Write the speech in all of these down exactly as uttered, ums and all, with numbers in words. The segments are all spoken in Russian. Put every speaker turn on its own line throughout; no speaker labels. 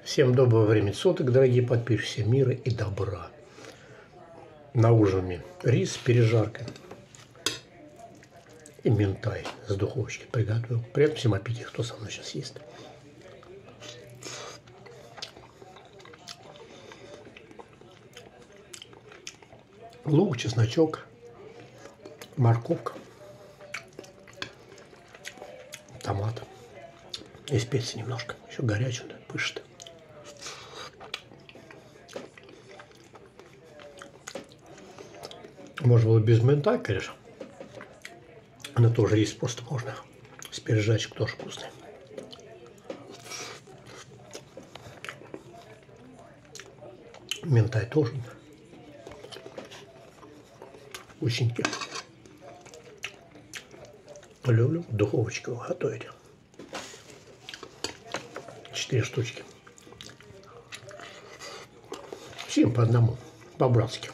Всем доброго времени суток, дорогие подписчики, всем мира и добра. На ужине рис с пережаркой и минтай с духовочки приготовил. Приятного всем аппетита, кто со мной сейчас ест. Лук, чесночок, морковка, томат и специи немножко. Еще горячий, да, пышет. Можно было без минта, конечно. Но тоже рис просто можно. С пережарочкой тоже вкусный. Минтай тоже вкусненький. Люблю в духовочке его готовить. Четыре штучки. Всем по одному, по-братски.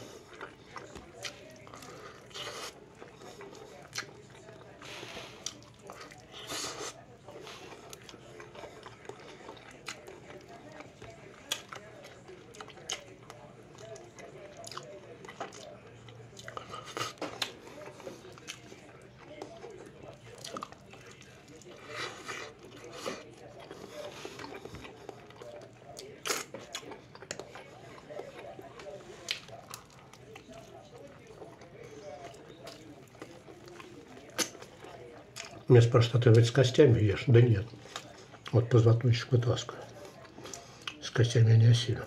Меня спрашивают, а ты ведь с костями ешь? Да нет. Вот позвоночник вытаскиваю. С костями я не осилю.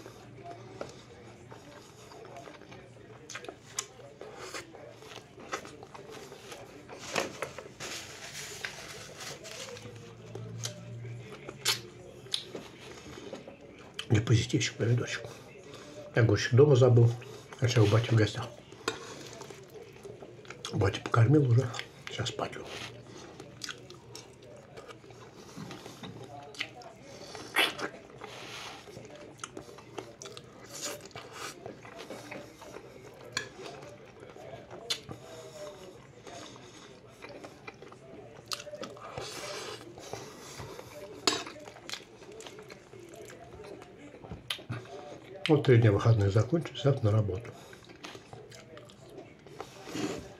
Для позитивчик, помидорчик. Огурчик дома забыл. Хотя у бати в гостях. Батя покормил уже. Сейчас спать. Вот три дня выходных закончились, завтра на работу.